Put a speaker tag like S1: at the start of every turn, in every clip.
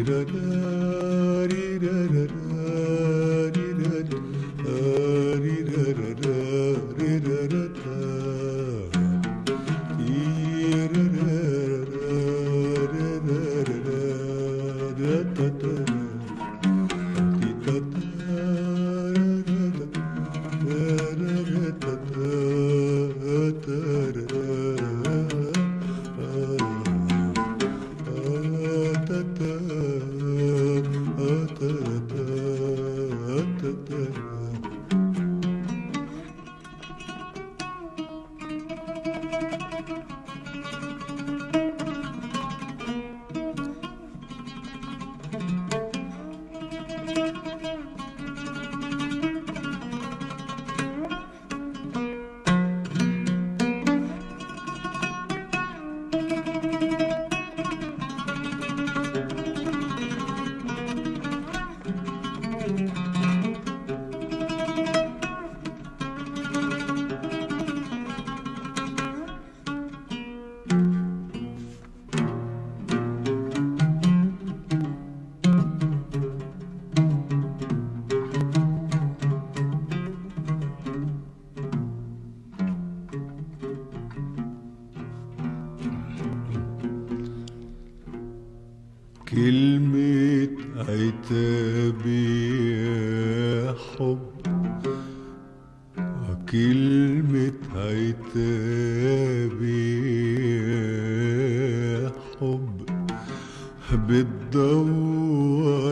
S1: كلمة عتابي يا حب، كلمة عتابي يا حب، بتدور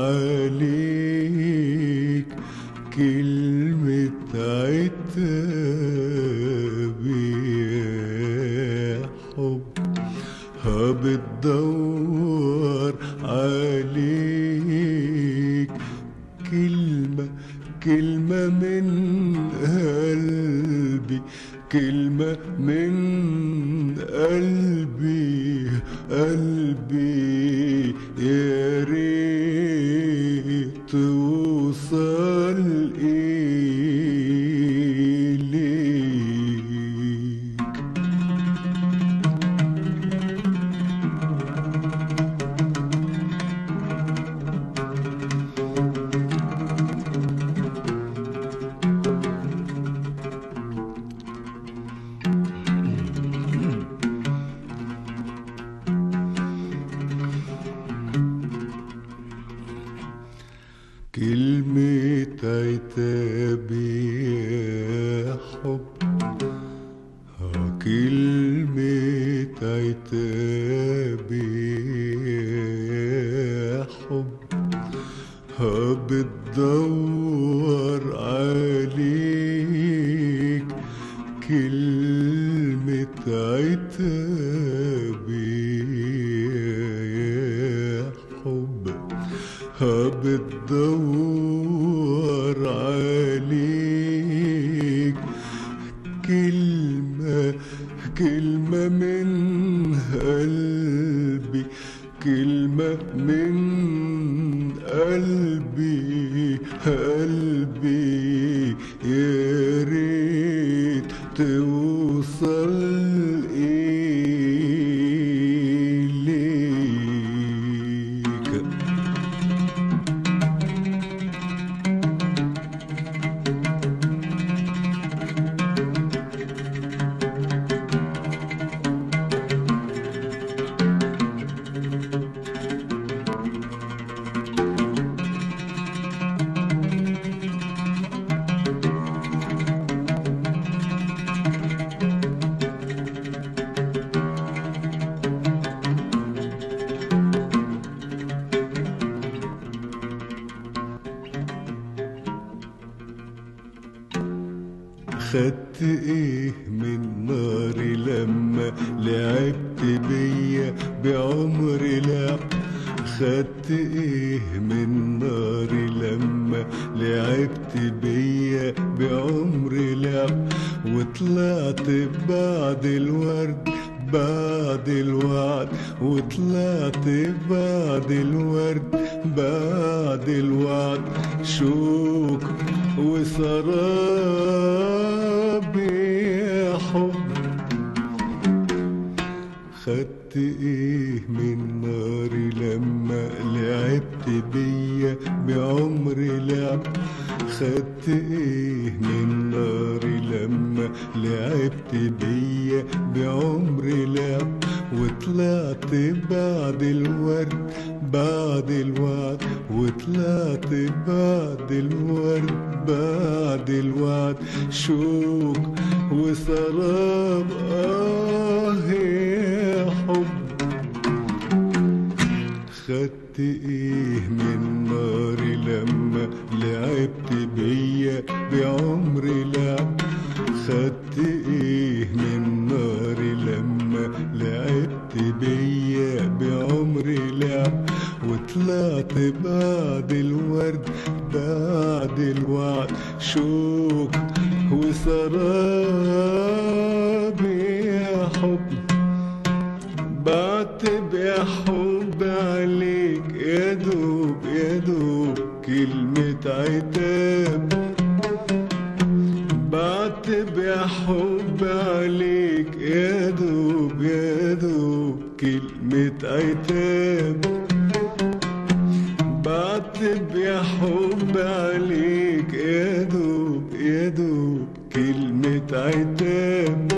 S1: عليك. كلمة عتابي يا حب، بتدور عليك. كلمة من قلبي، كلمة من قلبي، قلبي يا ريت توصل إليك. كلمة عتابي يا حب، كلمة عتابي يا حب، بتدور عليك. كلمة عتابي يا حب، بتدور عليك. كلمة من قلبي، كلمة من قلبي، قلبي يا ريت توصل إليك. خدت ايه من ناري لما لعبت بيا بعمري لعب؟ خدت ايه من ناري لما لعبت بيا بعمري لعب؟ وطلعت بعد الورد بعد الوعد، وطلعت بعد الورد بعد الوعد، شوك وسراب يا حب. خدت ايه من ناري لما لعبت بيا بعمري لعب. خدت ايه من ناري لما لعبت بيا بعمري لعب. وطلعت بعد الورد بعد الوعد، وطلعت بعد الورد بعد الوعد. شوق وسراب يا حب. خدت ايه من ناري لما لعبت بيا بعمري لعب. خدت ايه من ناري لما لعبت بيا بعمري لعب. وطلعت بعد الورد بعد الوعد. شوق وسراب يا حب. بعتب يا حب عليك يا دوب يا دوب كلمة عتاب. بعتب يا حب عليك يا دوب يا دوب كلمة عتاب. بعتب يا حب عليك يا دوب يا دوب كلمة عتاب.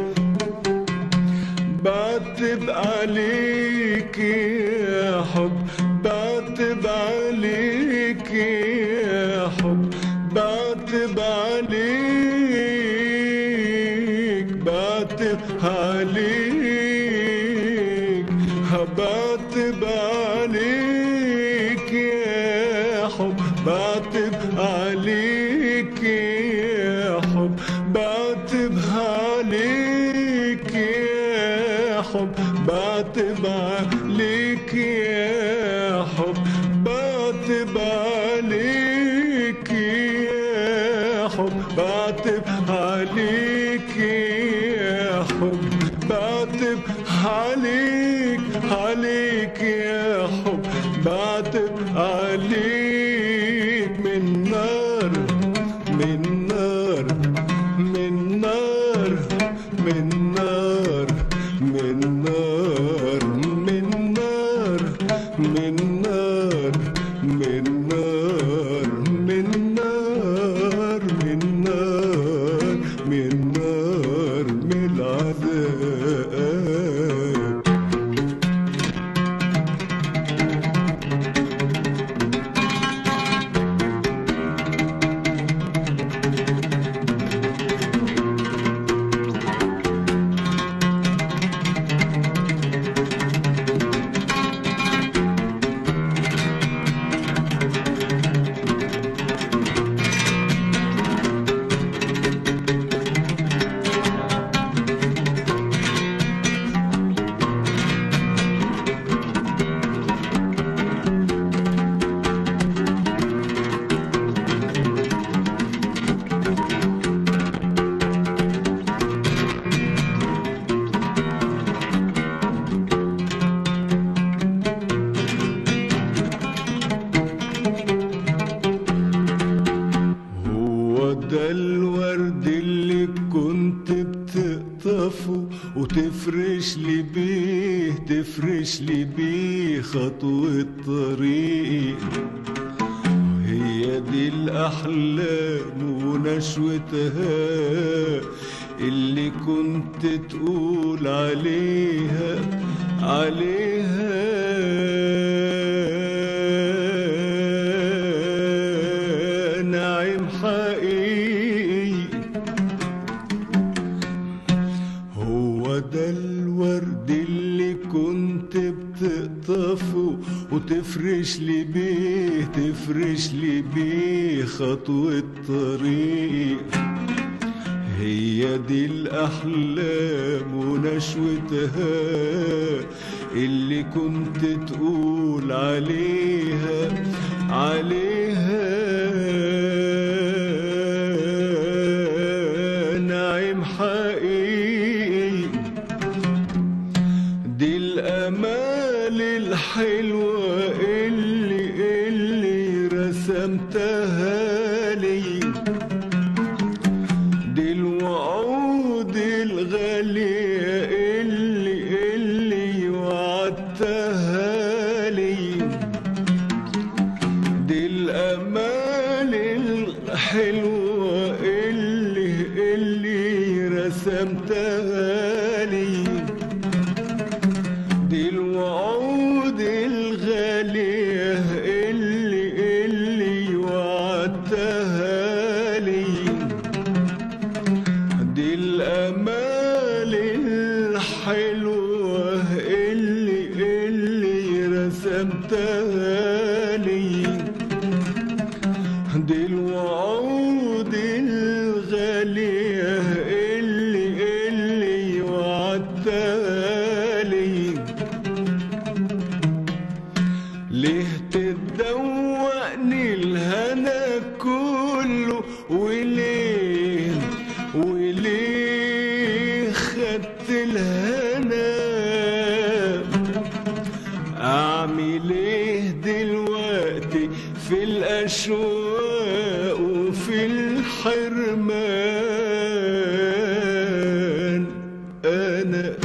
S1: بعتب عليك يا حب. بعتب عليك يا حب. بعتب عليك بعتب عليك. بعتب عليك يا حب. بعتب عليك يا حب. بعتب عليك يا حب. بعتب عليك يا حب. بعتب عليك يا حب. بعتب عليك يا حب. بعتب عليك عليك يا حب. بعتب عليك من نار من نار من نار من نار من نار من نار من نار من نار من نار من نار من نار من العذاب. ده الورد اللي كنت بتقطفه وتفرش لي بيه تفرش لي بيه خطوة طريق. هي دي الأحلام ونشوتها اللي كنت تقول عليها نعيم حقيقي. هو ده الورد اللي كنت بتقطفه وتفرش لي بيه تفرش لي بيه خطوة طريق. هي دي الأحلام ونشوتها اللي كنت تقول عليها نعيم حقيقي. دي الأمال الحلوة اللي رسمتها لي. دي الوعود الغالية اللي وعدتها لي. الحلوة اللي رسمتها لي، دي الوعود الغالية اللي وعدتها لي. ليه تدوقني الهنا كله، وليه خدت الهنا؟ اعمل ايه دلوقتي في الاشواق وفي الحرمان؟ انا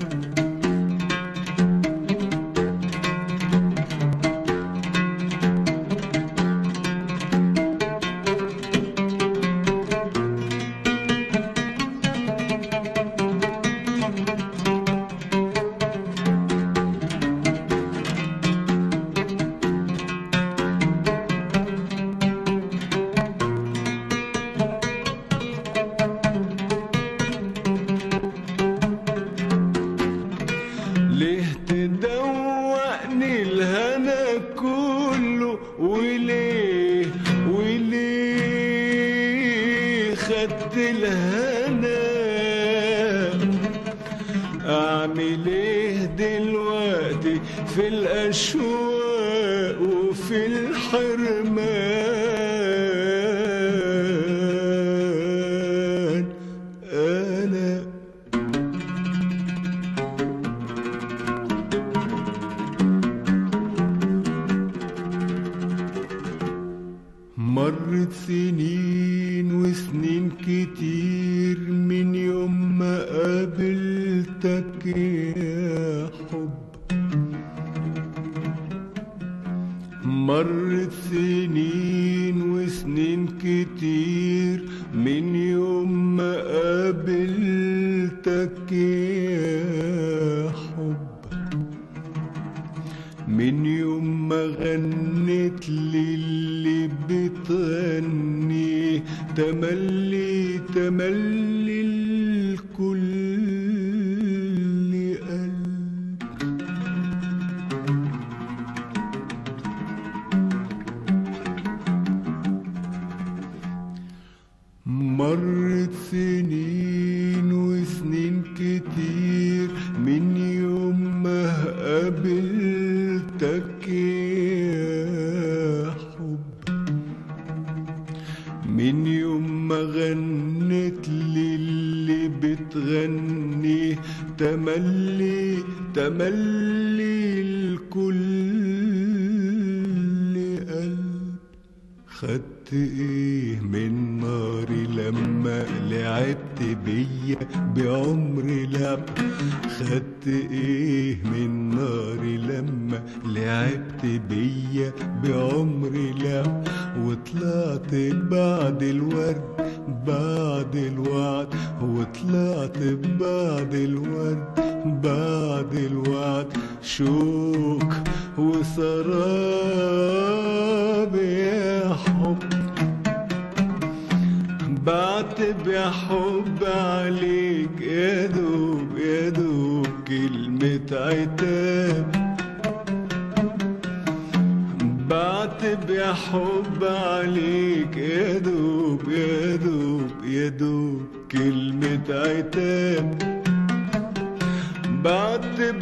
S1: ليه تدوقني الهنا كله، وليه خدت الهنا؟ اعمل ايه دلوقتي في الاشواق وفي الحرمان؟ انا مرت سنين وسنين كتير من يوم ما قابلتك يا حب. مرت سنين وسنين كتير من يوم ما قابلتك يا حب، من يوم ما غنت لي اللي بتغني تملي تملي الكل قلب. مرت سنين وسنين كتير من يوم ما قابلتك يا حب، من يوم ما غنت لي اللي بتغني تملي تملي الكل قلب. خدت ايه من ناري لما لعبت بيا بعمري لعب؟ خدت ايه من ناري لما لعبت بيا بعمري لعب؟ وطلعت بعد الورد بعد الوعد، وطلعت بعد الورد بعد الوعد، شوك وسراب يا حب. بعتب يا حب عليك يا دوب يا دوب كلمة عتاب. بعتب يا حب عليك يا دوب يا دوب يا دوب كلمة عتاب. بعتب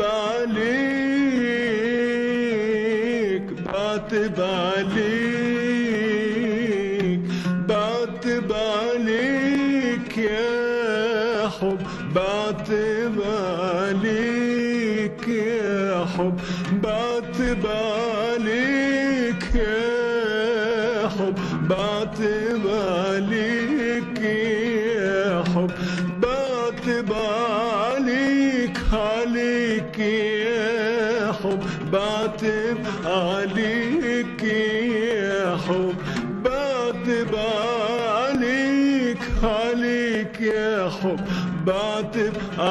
S1: عليك بعتب عليك بعتب عليك يا حب. بعتب عليك يا حب. بعتب عليك يا حب. بعتب عليك يا حب. بعتب عليك عليك يا حب. بعتب عليك يا حب. بعتب عليك عليك يا حب. بعتب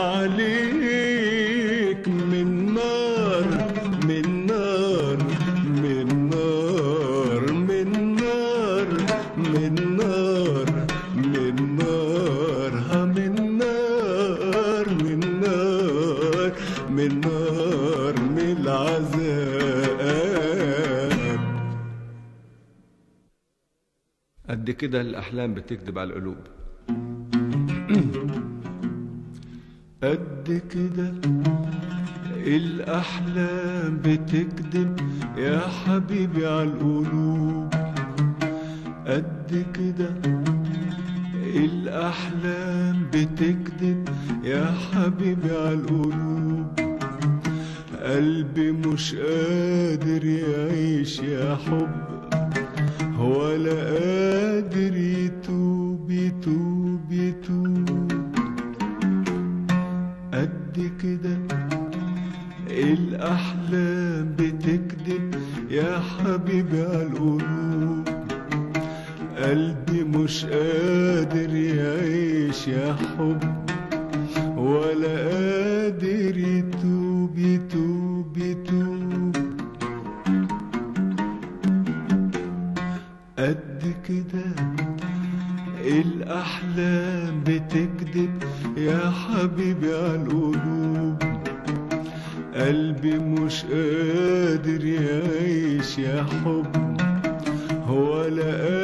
S1: عليك من نار من نار من نار من نار من نار من نار من نار من نار. من نار من العذاب.
S2: قد كده الأحلام بتكذب على القلوب.
S1: قد كده الأحلام بتكذب يا حبيبي على القلوب. قد كده الأحلام بتكذب يا حبيبي على القلوب. قلبي مش قادر يعيش يا حب ولا قادر يتوب يتوب يتوب. قد كده الأحلام بتكذب يا حبيبي على القلوب. قلبي مش قادر يعيش يا حب ولا قادر يتوب يتوب يتوب. قد كده الأحلام بتكذب يا حبيبي على القلوب. قلبي مش قادر يعيش يا حب ولا قادر